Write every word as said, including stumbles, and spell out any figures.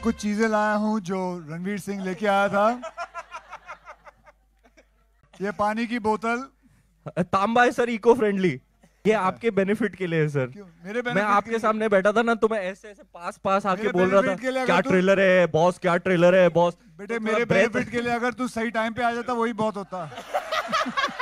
कुछ चीजें लाया हूं जो रणवीर सिंह लेके आया था। ये पानी की बोतल तांबा है सर, इको फ्रेंडली। ये आपके बेनिफिट के लिए है सर। क्यों? मेरे मैं benefit आपके के सामने बैठा था ना, तो मैं ऐसे ऐसे पास पास आके मेरे बोल रहा benefit के लिए था अगर क्या तू- ट्रेलर है बॉस, क्या ट्रेलर है बॉस। बेटे तो मेरे थोड़ा breath- बेनिफिट के लिए अगर तू सही टाइम पे आ जाता वही बहुत होता।